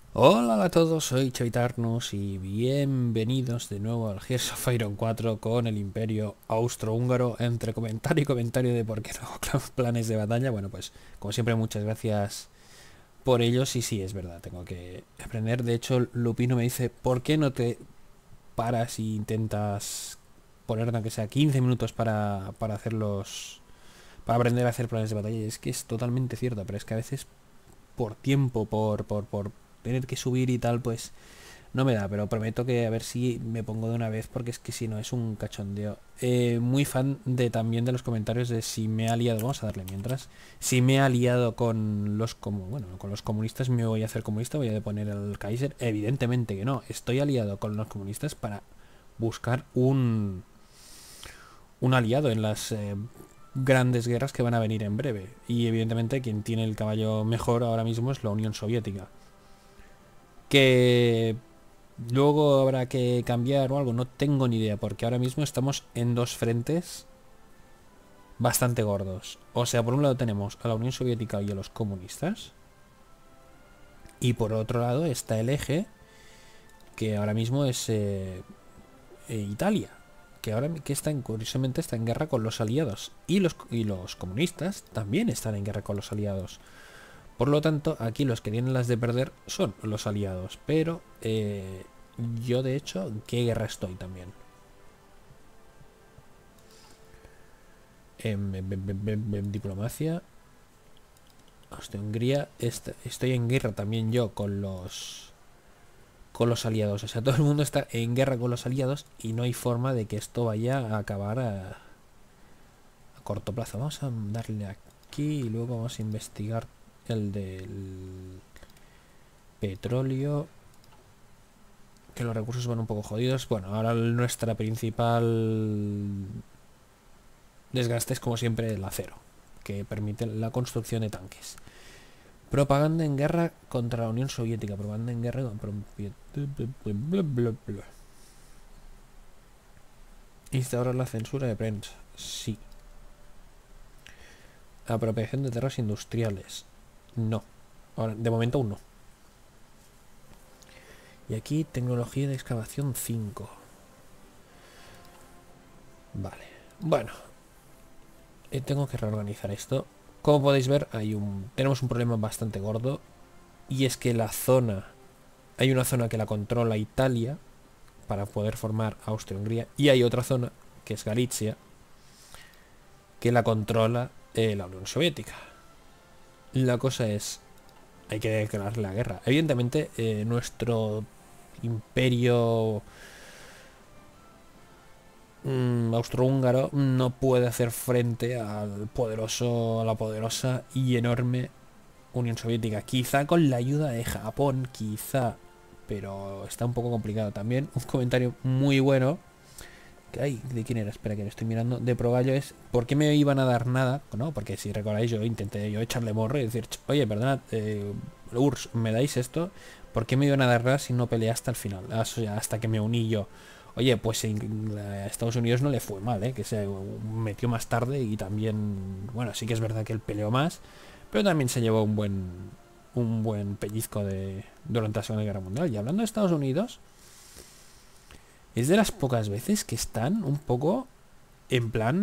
Hola a todos, soy Chavitarnos y bienvenidos de nuevo al Gears of Iron 4 con el Imperio Austrohúngaro. Entre comentario y comentario de por qué no hago planes de batalla. Bueno, pues como siempre, muchas gracias por ellos. Y sí, es verdad, tengo que aprender. De hecho, Lupino me dice: ¿por qué no te paras y intentas poner, aunque sea 15 minutos para hacerlos, para aprender a hacer planes de batalla? Y es que es totalmente cierto, pero es que a veces por tiempo, por tener que subir y tal, pues no me da, pero prometo que a ver si me pongo de una vez, porque es que si no es un cachondeo. Muy fan de también de los comentarios de si me ha liado, vamos a darle mientras, si me ha liado con los bueno, con los comunistas, me voy a hacer comunista, voy a poner al Kaiser. Evidentemente que no, estoy aliado con los comunistas para buscar un aliado en las grandes guerras que van a venir en breve. Y evidentemente quien tiene el caballo mejor ahora mismo es la Unión Soviética. Que luego habrá que cambiar o algo, no tengo ni idea, porque ahora mismo estamos en dos frentes bastante gordos. O sea, por un lado tenemos a la Unión Soviética y a los comunistas, y por otro lado está el eje, que ahora mismo es Italia, que ahora que curiosamente está en guerra con los aliados, y los comunistas también están en guerra con los aliados. Por lo tanto, aquí los que tienen las de perder son los aliados, pero yo de hecho, ¿en qué guerra estoy también? En diplomacia. Hostia, Hungría. Estoy en guerra también yo con los aliados. O sea, todo el mundo está en guerra con los aliados y no hay forma de que esto vaya a acabar a corto plazo. Vamos a darle aquí y luego vamos a investigar el del petróleo. Que los recursos van un poco jodidos. Bueno, ahora nuestra principal desgaste es como siempre el acero, que permite la construcción de tanques. Propaganda en guerra contra la Unión Soviética. Propaganda en guerra contra... Instaurar la censura de prensa. Sí. Apropiación de tierras industriales. No. Ahora, de momento aún no. Y aquí tecnología de excavación 5. Vale. Bueno. Tengo que reorganizar esto. Como podéis ver, tenemos un problema bastante gordo. Y es que la zona... Hay una zona que la controla Italia para poder formar Austria-Hungría. Y hay otra zona, que es Galicia, que la controla la Unión Soviética. La cosa es, hay que declarar la guerra. Evidentemente, nuestro imperio austrohúngaro no puede hacer frente a la poderosa y enorme Unión Soviética. Quizá con la ayuda de Japón, quizá, pero está un poco complicado también. Un comentario muy bueno Ay, ¿de quién era? Espera, que lo estoy mirando. De Progallo es, ¿por qué me iban a dar nada? No, porque si recordáis, yo intenté echarle morro y decir, oye, perdonad, URSS, ¿me dais esto? ¿Por qué me iban a dar nada si no peleé hasta el final? Hasta que me uní yo. Oye, pues a Estados Unidos no le fue mal, que se metió más tarde y también, bueno, sí que es verdad que él peleó más, pero también se llevó un buen pellizco durante la Segunda Guerra Mundial. Y hablando de Estados Unidos, es de las pocas veces que están un poco en plan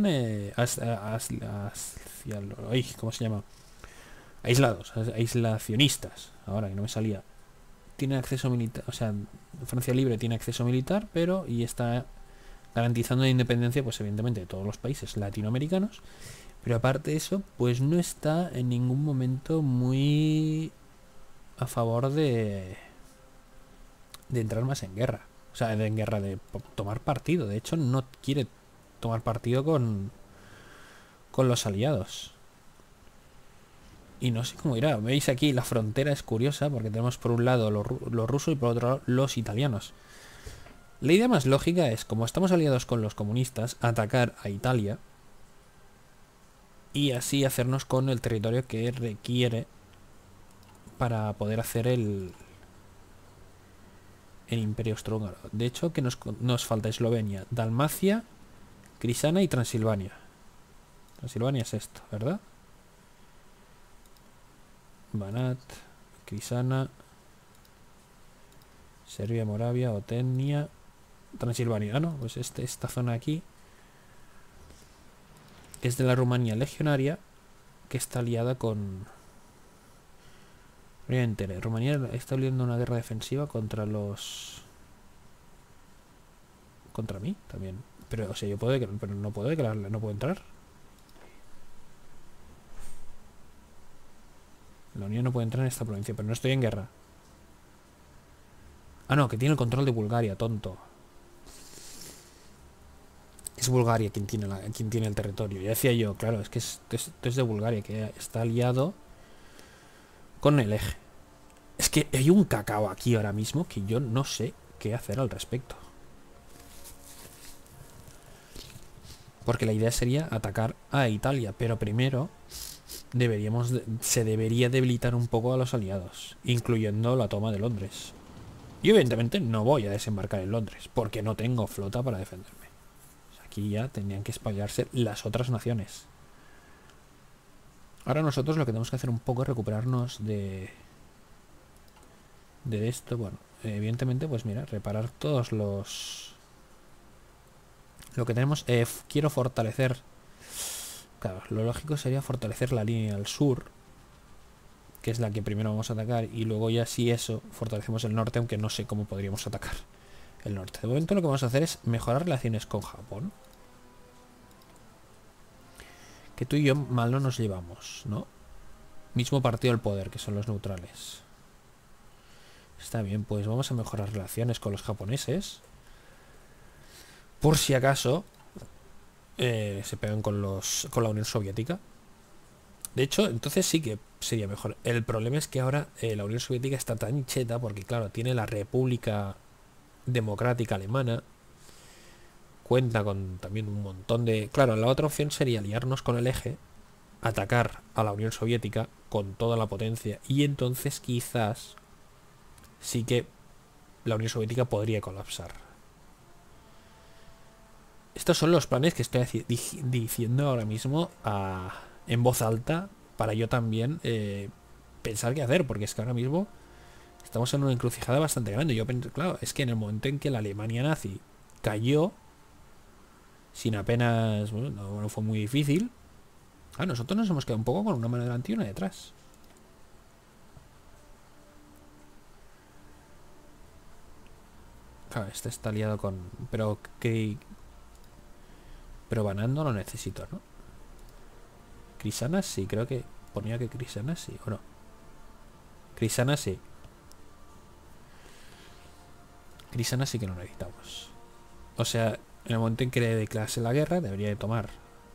¿cómo se llama? Aislados, aislacionistas. Ahora que no me salía. Tiene acceso militar, o sea, Francia Libre tiene acceso militar, pero y está garantizando la independencia, pues evidentemente de todos los países latinoamericanos. Pero aparte de eso, pues no está en ningún momento muy a favor de entrar más en guerra. O sea, en guerra de tomar partido. De hecho, no quiere tomar partido con los aliados. Y no sé cómo irá. Veis aquí la frontera es curiosa porque tenemos por un lado los rusos y por otro lado los italianos. La idea más lógica es, como estamos aliados con los comunistas, atacar a Italia y así hacernos con el territorio que requiere para poder hacer el Imperio Austrohúngaro. De hecho, que nos falta Eslovenia, Dalmacia, Crisana y Transilvania. Transilvania es esto, ¿verdad? Banat, Crisana. Serbia, Moravia, Otenia, Transilvania. Ah, no, pues esta zona aquí es de la Rumanía legionaria, que está aliada con... Rumanía está lidiando una guerra defensiva contra los... Contra mí también. Pero, o sea, yo puedo... Pero no puedo declararle, no puedo entrar. La Unión no puede entrar en esta provincia, pero no estoy en guerra. Ah, no, que tiene el control de Bulgaria, tonto. Es Bulgaria quien tiene el territorio. Ya decía yo, claro, es que esto es de Bulgaria, que está aliado con el eje. Es que hay un cacao aquí ahora mismo que yo no sé qué hacer al respecto. Porque la idea sería atacar a Italia, pero primero se debería debilitar un poco a los aliados, incluyendo la toma de Londres. Y evidentemente no voy a desembarcar en Londres, porque no tengo flota para defenderme. Aquí ya tendrían que espallarse las otras naciones. Ahora nosotros lo que tenemos que hacer un poco es recuperarnos de esto. Bueno, evidentemente, pues mira, reparar todos los... Lo que tenemos... quiero fortalecer... Claro, lo lógico sería fortalecer la línea al sur, que es la que primero vamos a atacar, y luego ya si eso, fortalecemos el norte, aunque no sé cómo podríamos atacar el norte. De momento lo que vamos a hacer es mejorar relaciones con Japón. Que tú y yo mal no nos llevamos, ¿no? Mismo partido del poder, que son los neutrales. Está bien, pues vamos a mejorar relaciones con los japoneses. Por si acaso se pegan con la Unión Soviética. De hecho, entonces sí que sería mejor. El problema es que ahora la Unión Soviética está tan cheta porque, claro, tiene la República Democrática Alemana. Cuenta con también un montón de... Claro, la otra opción sería aliarnos con el eje, atacar a la Unión Soviética con toda la potencia, y entonces quizás sí que la Unión Soviética podría colapsar. Estos son los planes que estoy diciendo ahora mismo en voz alta, para yo también pensar qué hacer, porque es que ahora mismo estamos en una encrucijada bastante grande. Yo pensé, claro, es que en el momento en que la Alemania nazi cayó, sin apenas... Bueno, no fue muy difícil. Nosotros nos hemos quedado un poco con una mano delante y una detrás. Claro, este está aliado con... Pero Banando lo necesito, ¿no? Crisanas sí, creo que ponía que Crisanas sí, ¿o no? Crisanas sí. Crisanas sí que lo necesitamos. O sea, en el momento en que le declarase la guerra, debería de tomar...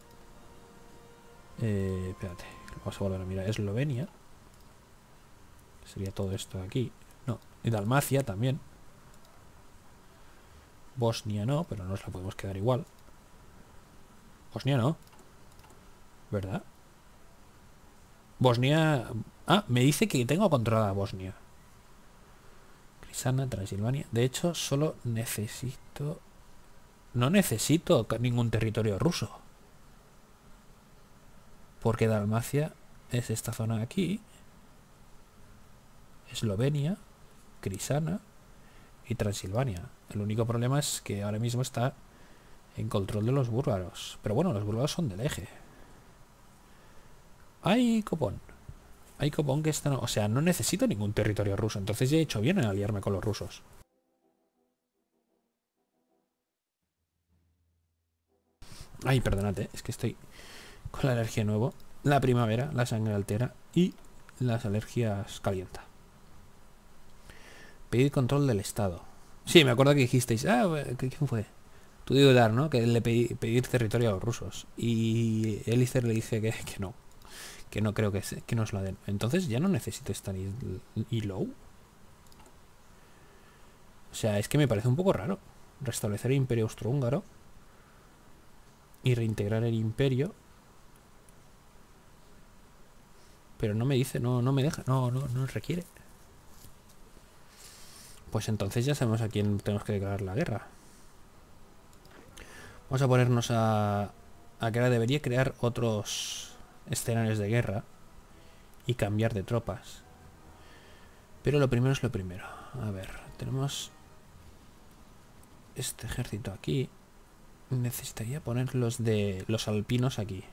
espérate, vamos a volver a mirar. Eslovenia. Sería todo esto de aquí. No, y Dalmacia también. Bosnia no, pero nos la podemos quedar igual. Bosnia no. ¿Verdad? Bosnia... me dice que tengo controlada Bosnia. Crisana, Transilvania. De hecho, solo necesito... No necesito ningún territorio ruso. Porque Dalmacia es esta zona de aquí. Eslovenia, Crisana y Transilvania. El único problema es que ahora mismo está en control de los búlgaros. Pero bueno, los búlgaros son del eje. ¡Ay, copón! Hay copón que está... O sea, no necesito ningún territorio ruso. Entonces ya he hecho bien en aliarme con los rusos. Ay, perdonad, es que estoy con la alergia de nuevo. La primavera, la sangre altera y las alergias calienta. Pedir control del Estado. Sí, me acuerdo que dijisteis... ¿quién fue? Tú digo dar, ¿no? Que le pedir territorio a los rusos. Y Elicer le dice que no. Que no creo que nos la den. Entonces ya no necesito estar low. O sea, es que me parece un poco raro. Restablecer el imperio austrohúngaro. Y reintegrar el imperio. Pero no me dice, no me deja. No requiere. Pues entonces ya sabemos a quién tenemos que declarar la guerra. Vamos a ponernos a que ahora debería crear otros escenarios de guerra y cambiar de tropas. Pero lo primero es lo primero. A ver, tenemos este ejército aquí. Necesitaría poner los de los alpinos aquí.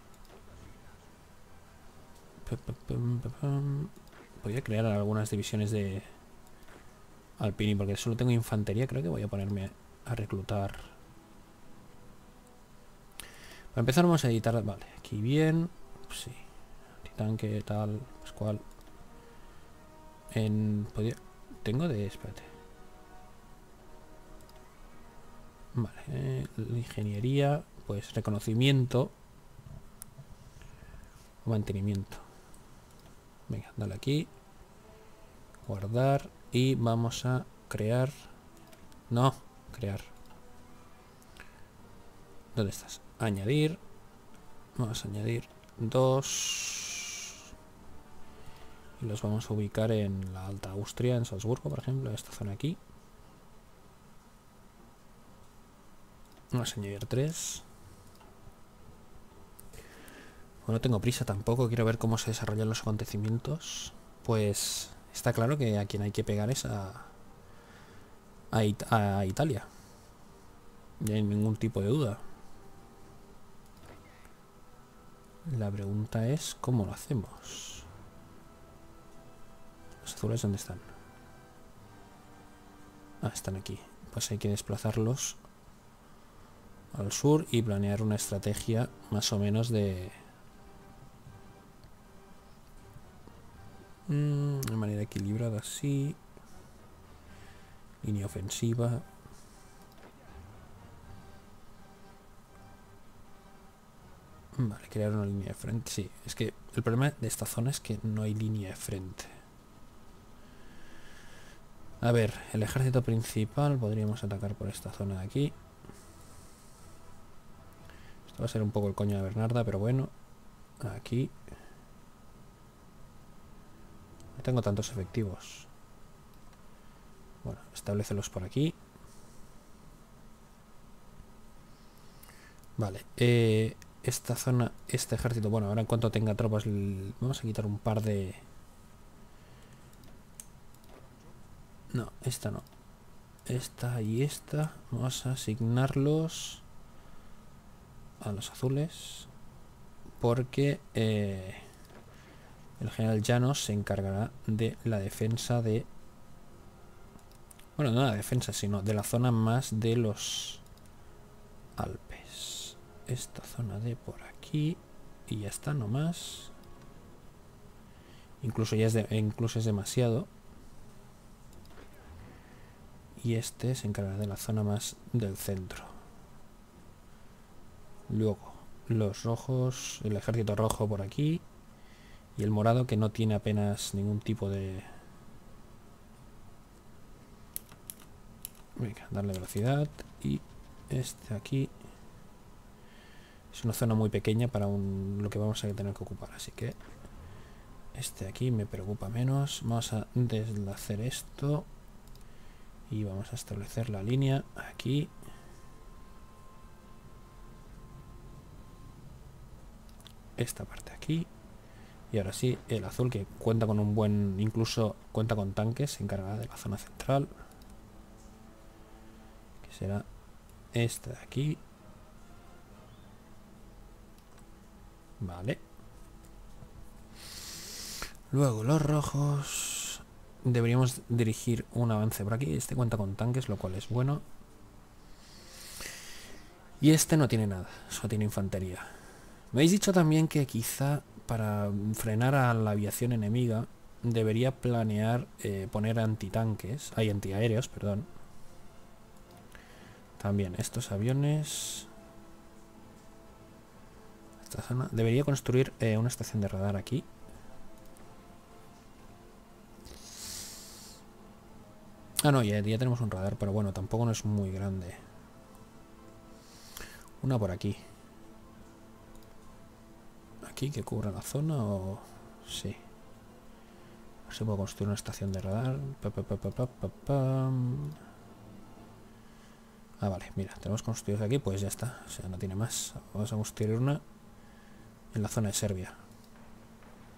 Voy a crear algunas divisiones de alpini porque solo tengo infantería. Creo que voy a ponerme a reclutar. Para empezar vamos a editar. Vale, aquí bien. Sí. Antitanque, tal, Pascual. Tengo de... Espérate. Vale, la ingeniería, pues reconocimiento o mantenimiento. Venga, dale aquí. Guardar. Y vamos a crear... No, crear. ¿Dónde estás? Añadir. Vamos a añadir 2. Y los vamos a ubicar en la Alta Austria, en Salzburgo, por ejemplo, esta zona aquí. Vamos a añadir 3. Bueno, no tengo prisa tampoco, quiero ver cómo se desarrollan los acontecimientos. Pues está claro que a quien hay que pegar es a Italia. No hay ningún tipo de duda. La pregunta es ¿cómo lo hacemos? ¿Los azules dónde están? Ah, están aquí. Pues hay que desplazarlos al sur y planear una estrategia más o menos de manera equilibrada, así. Línea ofensiva. Vale, crear una línea de frente. Sí, es que el problema de esta zona es que no hay línea de frente. A ver, el ejército principal podríamos atacar por esta zona de aquí. Esto va a ser un poco el coño de Bernarda, pero bueno. Aquí. No tengo tantos efectivos. Bueno, establecelos por aquí. Vale, esta zona, este ejército, bueno, ahora en cuanto tenga tropas, vamos a quitar un par de... No, esta no. Esta y esta. Vamos a asignarlos a los azules. Porque el general Llanos se encargará de la defensa de... Bueno, no la defensa, sino de la zona más de los Alpes. Esta zona de por aquí. Y ya está, no más. Incluso ya es demasiado. Y este se encargará de la zona más del centro. Luego, los rojos, el ejército rojo por aquí. Y el morado que no tiene apenas ningún tipo de... Venga, darle velocidad. Y este aquí es una zona muy pequeña para lo que vamos a tener que ocupar. Así que este aquí me preocupa menos. Vamos a deshacer esto. Y vamos a establecer la línea aquí. Esta parte aquí. Y ahora sí, el azul que cuenta con un buen... Incluso cuenta con tanques. Se encargará de la zona central. Que será esta de aquí. Vale. Luego los rojos. Deberíamos dirigir un avance por aquí. Este cuenta con tanques, lo cual es bueno. Y este no tiene nada, solo tiene infantería. Me habéis dicho también que quizá para frenar a la aviación enemiga debería planear poner antitanques. Hay antiaéreos, perdón. También estos aviones. Esta zona. Debería construir una estación de radar aquí. Ah, no, ya tenemos un radar, pero bueno, tampoco no es muy grande. Una por aquí. Aquí que cubra la zona o... Sí. A ver si puedo construir una estación de radar. Ah, vale, mira, tenemos construidos aquí, pues ya está. O sea, no tiene más. Vamos a construir una en la zona de Serbia.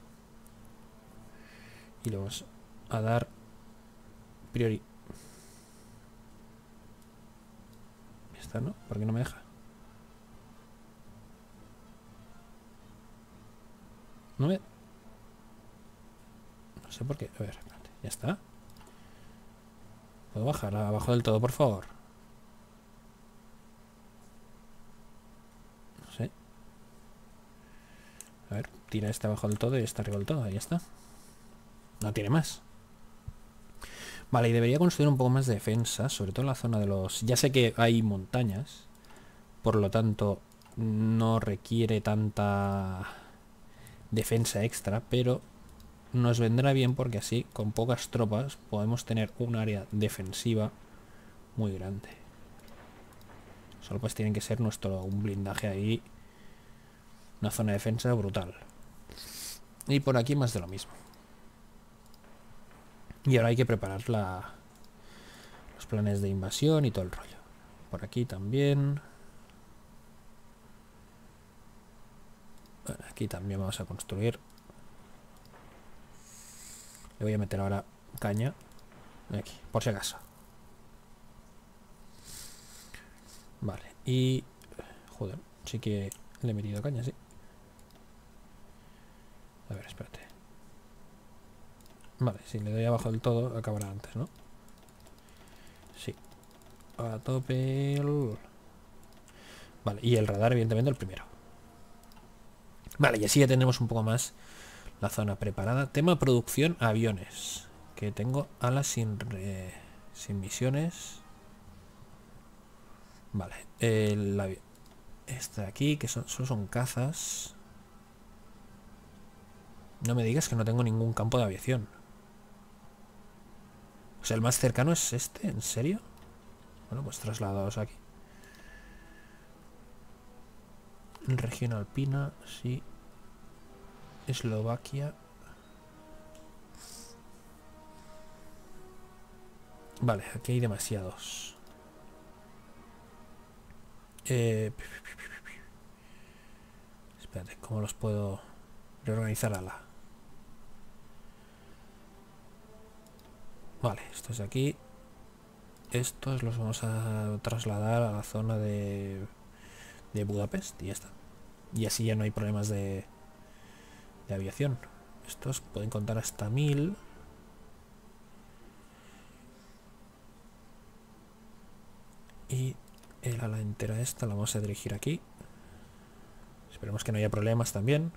Y le vamos a dar prioridad. está, ¿no? ¿Por qué no me deja? No me... No sé por qué. A ver, espérate. Ya está. ¿Puedo bajar abajo del todo, por favor? No sé. A ver, tira este abajo del todo y este arriba del todo. Ahí está. No tiene más. Vale, y debería construir un poco más de defensa, sobre todo en la zona de los... Ya sé que hay montañas, por lo tanto no requiere tanta defensa extra, pero nos vendrá bien porque así, con pocas tropas, podemos tener un área defensiva muy grande. Solo pues tienen que ser un blindaje ahí, una zona de defensa brutal. Y por aquí más de lo mismo. Y ahora hay que preparar los planes de invasión y todo el rollo. Por aquí también. Bueno, aquí también vamos a construir. Le voy a meter ahora caña. Aquí, por si acaso. Vale, y... Joder, sí que le he metido caña, sí. A ver, espérate. Vale, si le doy abajo del todo, acabará antes, ¿no? Sí. A tope el... Vale, y el radar, evidentemente, el primero. Vale, y así ya tenemos un poco más la zona preparada. Tema producción, aviones. Que tengo alas sin misiones. Vale, este de aquí, que solo son cazas. No me digas que no tengo ningún campo de aviación. O sea, el más cercano es este, ¿en serio? Bueno, pues trasladados aquí. Región alpina, sí. Eslovaquia. Vale, aquí hay demasiados. Espérate, ¿cómo los puedo reorganizar? Vale, estos de aquí. Estos los vamos a trasladar a la zona de Budapest y ya está. Y así ya no hay problemas de aviación. Estos pueden contar hasta 1000. Y el ala entera esta la vamos a dirigir aquí. Esperemos que no haya problemas también.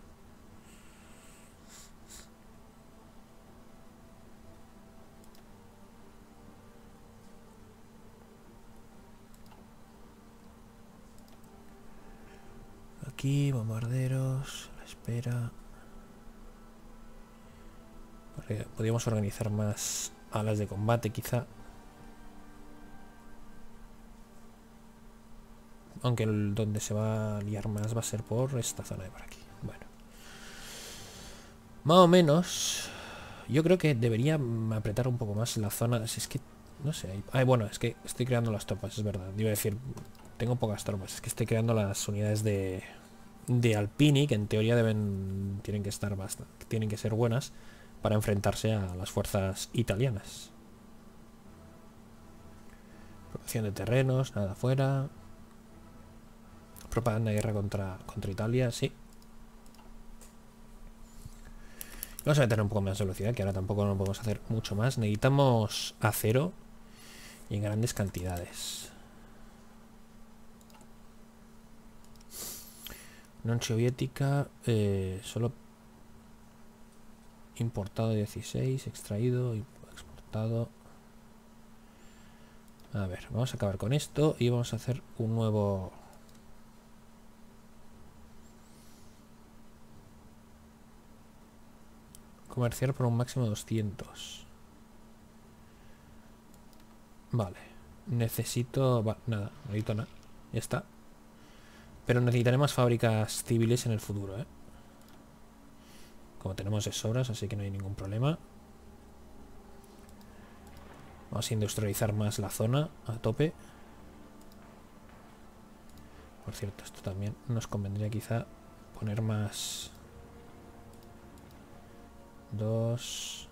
Aquí, bombarderos, la espera. Podríamos organizar más alas de combate quizá. Aunque donde se va a liar más va a ser por esta zona de por aquí. Bueno. Más o menos. Yo creo que debería apretar un poco más la zona. Si es que... No sé. Bueno, es que estoy creando las tropas, es verdad. Iba a decir... Tengo pocas tropas. Es que estoy creando las unidades de Alpini, que en teoría tienen que estar tienen que ser buenas para enfrentarse a las fuerzas italianas. Promoción de terrenos, nada fuera. Propaganda de guerra contra Italia, sí. Vamos a meter un poco más de velocidad, que ahora tampoco no podemos hacer mucho más. Necesitamos acero y en grandes cantidades. Unión Soviética, solo importado 16, extraído y exportado. A ver, vamos a acabar con esto y vamos a hacer un nuevo... Comerciar por un máximo de 200. Vale. Necesito... nada, no necesito nada. Ya está. Pero necesitaré más fábricas civiles en el futuro, ¿eh? Como tenemos de sobras, así que no hay ningún problema. Vamos a industrializar más la zona a tope. Por cierto, esto también nos convendría quizá poner más... 2.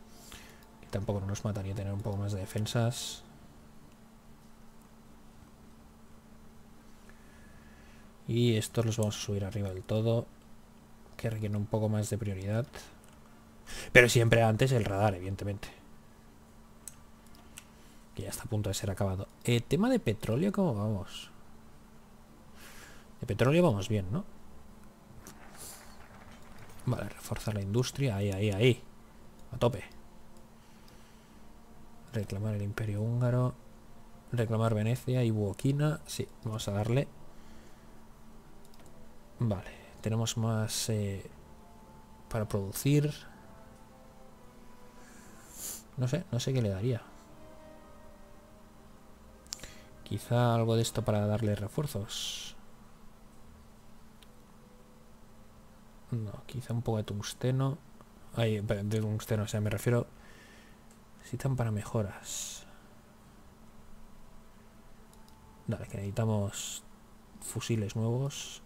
Y tampoco nos mataría tener un poco más de defensas. Y estos los vamos a subir arriba del todo, que requieren un poco más de prioridad. Pero siempre antes el radar, evidentemente. Que ya está a punto de ser acabado. Tema de petróleo, ¿cómo vamos? De petróleo vamos bien, ¿no? Vale, reforzar la industria. Ahí, ahí, ahí. A tope. Reclamar el Imperio Húngaro. Reclamar Venecia y Buoquina. Sí, vamos a darle. Vale, tenemos más para producir. No sé qué le daría. Quizá algo de esto para darle refuerzos. No, quizá un poco de tungsteno. Ay, de tungsteno, o sea, me refiero. Necesitan para mejoras. Dale, que necesitamos fusiles nuevos.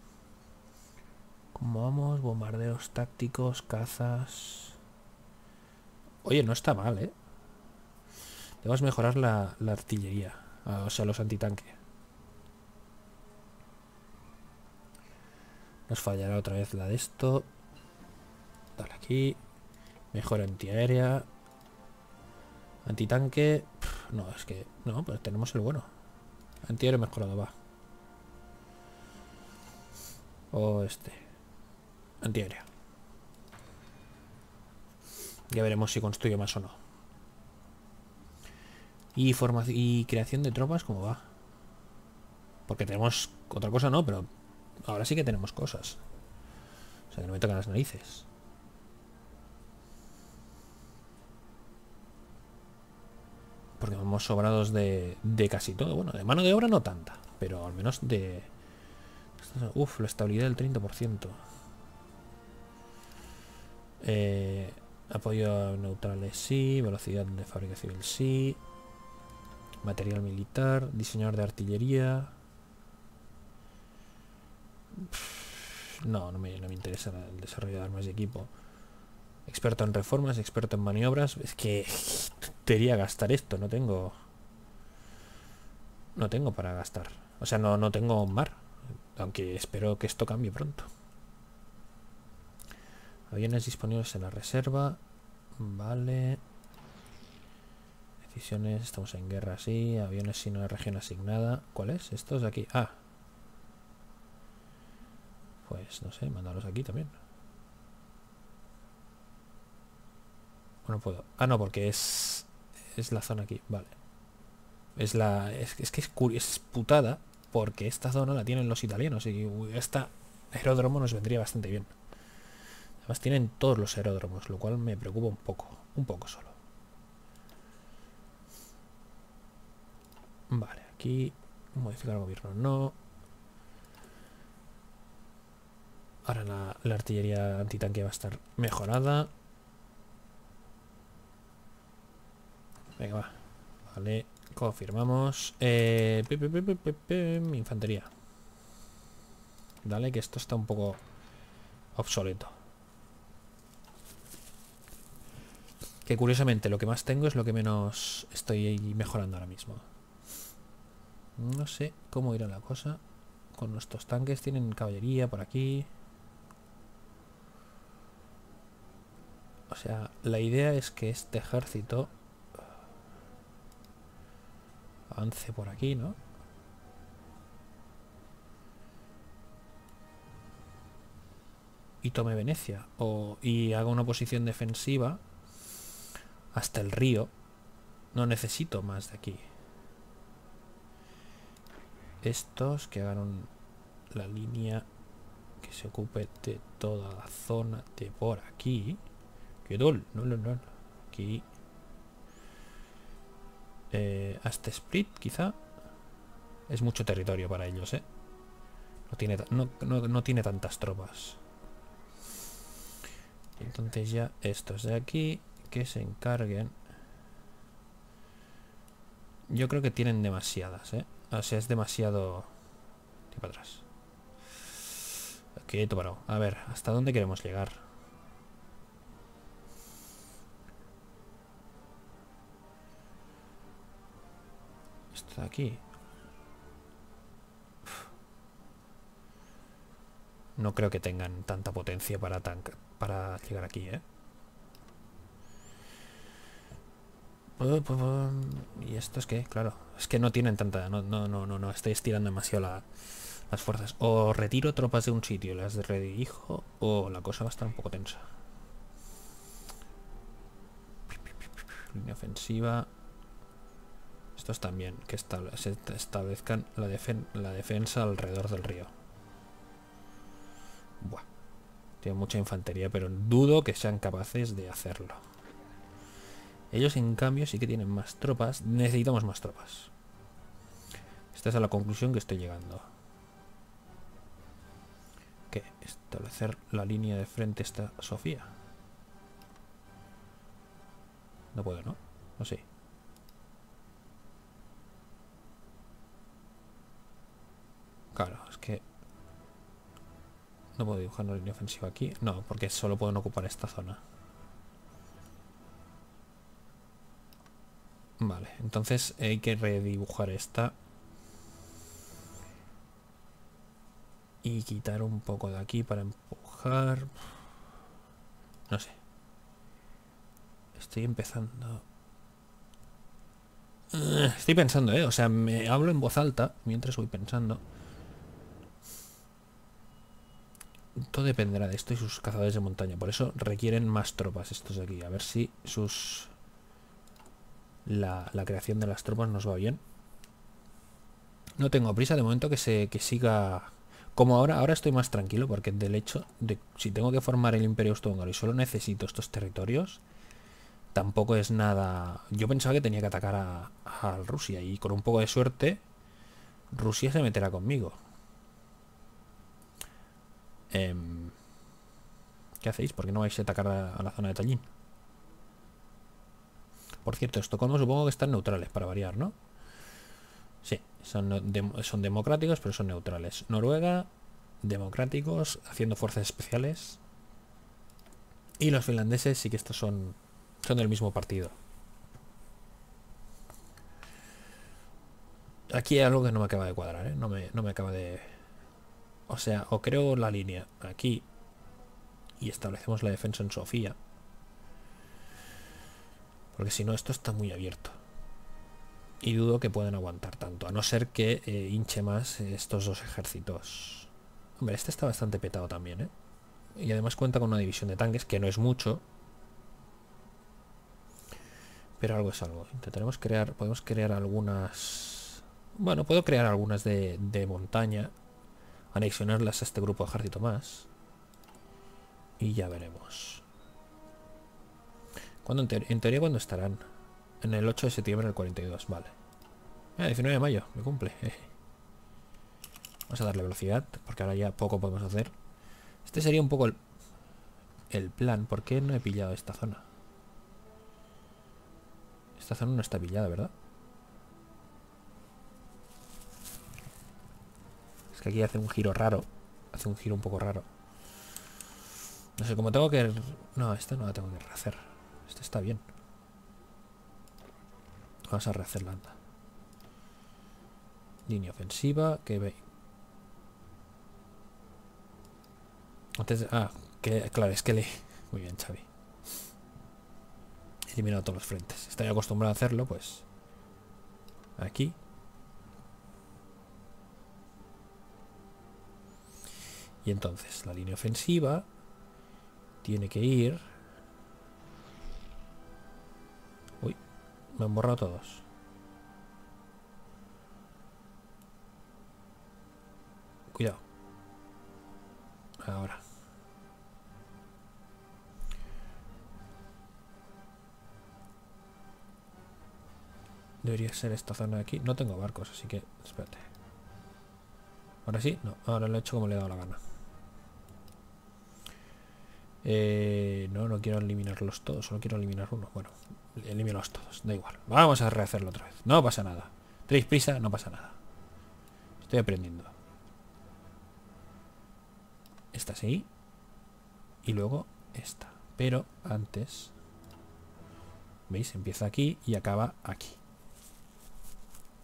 ¿Cómo vamos? Bombardeos tácticos, cazas. Oye, no está mal, ¿eh? Debemos mejorar la artillería. O sea, los antitanque. Nos fallará otra vez la de esto. Dale aquí. Mejora antiaérea. Antitanque. No, es que... No, pues tenemos el bueno. Antiaéreo mejorado, va. O este. Antiaéreo. Ya veremos si construye más o no. Y creación de tropas, ¿cómo va? Porque tenemos... Otra cosa no, pero... Ahora sí que tenemos cosas. O sea, que no me tocan las narices. Porque vamos sobrados de casi todo. Bueno, de mano de obra no tanta. Pero al menos de... Uf, la estabilidad del 30%. Apoyo a neutrales sí. Velocidad de fábrica civil sí. Material militar. Diseñador de artillería. No me interesa el desarrollo de armas y equipo. Experto en reformas, experto en maniobras. Es que quería gastar esto. No tengo para gastar. O sea, no tengo mar. Aunque espero que esto cambie pronto. Aviones disponibles en la reserva. Vale. Decisiones. Estamos en guerra, sí. Aviones sin una región asignada. ¿Cuál es? Estos de aquí. Ah. Pues no sé, mandarlos aquí también. Bueno, puedo. Ah, no, porque es la zona aquí. Vale. Es que es putada. Porque esta zona la tienen los italianos. Y esta aeródromo nos vendría bastante bien. Además tienen todos los aeródromos, lo cual me preocupa un poco. Un poco solo. Vale, aquí modificar el gobierno no. Ahora la artillería antitanque va a estar mejorada. Venga, va. Vale, confirmamos. Infantería. Dale, que esto está un poco obsoleto. Que curiosamente lo que más tengo es lo que menos estoy mejorando ahora mismo. No sé cómo irá la cosa. Con nuestros tanques tienen caballería por aquí. O sea, la idea es que este ejército avance por aquí, ¿no? Y tome Venecia. Y haga una posición defensiva hasta el río. No necesito más de aquí. Estos que hagan la línea que se ocupe de toda la zona de por aquí. Que dol, no. Aquí. Hasta Split, quizá. Es mucho territorio para ellos, ¿eh? No tiene tantas tropas. Entonces ya estos de aquí que se encarguen. Yo creo que tienen demasiadas, ¿eh? O sea, es demasiado... Tira para atrás. Quieto, parado. A ver, ¿hasta dónde queremos llegar? Esto de aquí. No creo que tengan tanta potencia para llegar aquí, ¿eh? ¿Y esto es qué? Claro, es que no tienen tanta... No, estoy estirando demasiado las fuerzas. O retiro tropas de un sitio y las redirijo, o la cosa va a estar un poco tensa. Línea ofensiva. Estos también, que se establezcan la defensa alrededor del río. Buah. Tienen mucha infantería, pero dudo que sean capaces de hacerlo. Ellos, en cambio, sí que tienen más tropas. Necesitamos más tropas. Esta es a la conclusión que estoy llegando. ¿Qué? Establecer la línea de frente está Sofía. No puedo, ¿no? No sé. Claro, es que... No puedo dibujar una línea ofensiva aquí. No, porque solo pueden ocupar esta zona. Vale, entonces hay que redibujar esta. Y quitar un poco de aquí para empujar. No sé. Estoy empezando... Estoy pensando, ¿eh? O sea, me hablo en voz alta mientras voy pensando. Todo dependerá de esto y sus cazadores de montaña. Por eso requieren más tropas estos de aquí. A ver si sus... La creación de las tropas nos va bien. No tengo prisa de momento que siga... Como ahora estoy más tranquilo porque del hecho de... Si tengo que formar el Imperio Austrohúngaro y solo necesito estos territorios, tampoco es nada... Yo pensaba que tenía que atacar a Rusia y con un poco de suerte Rusia se meterá conmigo. ¿Qué hacéis? ¿Por qué no vais a atacar a la zona de Tallinn? Por cierto, Estocolmo supongo que están neutrales para variar, ¿no? Sí, son democráticos, pero son neutrales. Noruega, democráticos, haciendo fuerzas especiales. Y los finlandeses sí que estos son del mismo partido. Aquí hay algo que no me acaba de cuadrar, ¿eh? No me acaba de... O sea, o creo la línea aquí y establecemos la defensa en Sofía. Porque si no, esto está muy abierto. Y dudo que puedan aguantar tanto, a no ser que hinche más estos dos ejércitos. Hombre, este está bastante petado también, ¿eh? Y además cuenta con una división de tanques, que no es mucho. Pero algo es algo. Intentaremos crear... Podemos crear algunas... Bueno, puedo crear algunas de montaña. Anexionarlas a este grupo de ejército más. Y ya veremos. ¿Cuándo, en teoría, ¿cuándo estarán? En el 8 de septiembre del 42, vale. 19 de mayo, me cumple. Vamos a darle velocidad, porque ahora ya poco podemos hacer. Este sería un poco el plan. ¿Por qué no he pillado esta zona? Esta zona no está pillada, ¿verdad? Es que aquí hace un giro raro. Hace un giro un poco raro. No sé, cómo tengo que... No, esta no la tengo que rehacer. Esta está bien. Vamos a rehacerla, anda. Línea ofensiva, que ve... Antes... que claro, es que le... Muy bien, Xavi. He eliminado todos los frentes. Estoy acostumbrado a hacerlo, pues... Aquí. Y entonces, la línea ofensiva... Tiene que ir... Uy, me han borrado todos. Cuidado. Ahora. Debería ser esta zona de aquí. No tengo barcos, así que... Espérate. Ahora sí, no. Ahora lo he hecho como le he dado la gana. No quiero eliminarlos todos. Solo quiero eliminar uno. Bueno, elimínalos todos. Da igual. Vamos a rehacerlo otra vez. No pasa nada. ¿Tenéis prisa? No pasa nada. Estoy aprendiendo. Esta sí. Y luego esta. Pero antes... ¿Veis? Empieza aquí y acaba aquí.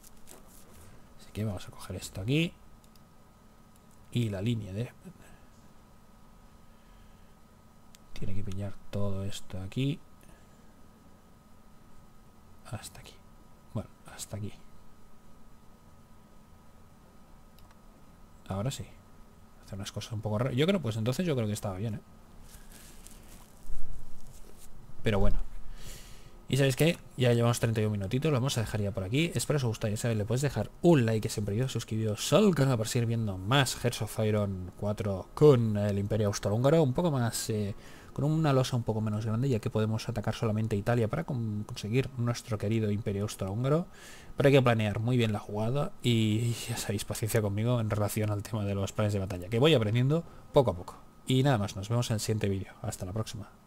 Así que vamos a coger esto aquí. Y la línea de... Tiene que pillar todo esto aquí. Hasta aquí. Bueno, hasta aquí. Ahora sí. Hace unas cosas un poco raras. Yo creo, pues entonces yo creo que estaba bien, ¿eh? Pero bueno. Y ¿sabéis qué? Ya llevamos 31 minutitos, lo vamos a dejar ya por aquí. Espero que os guste, ya sabéis, le puedes dejar un like siempre yo, suscribiros al canal para seguir viendo más Hearts of Iron 4 con el Imperio Austrohúngaro, un poco más, con una losa un poco menos grande, ya que podemos atacar solamente Italia para conseguir nuestro querido Imperio Austrohúngaro. Pero hay que planear muy bien la jugada y ya sabéis, paciencia conmigo en relación al tema de los planes de batalla, que voy aprendiendo poco a poco. Y nada más, nos vemos en el siguiente vídeo. Hasta la próxima.